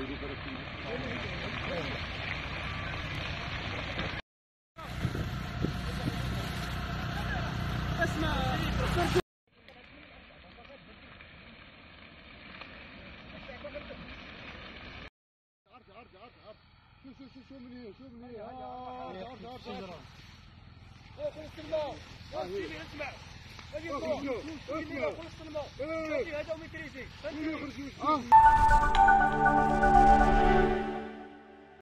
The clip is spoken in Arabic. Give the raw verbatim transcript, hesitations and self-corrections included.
شوف شوف شوف من هنا شوف من هنا عرض عرض عرض عرض خلص الماء اسمع اسمع خلص الماء هذا ميتريزي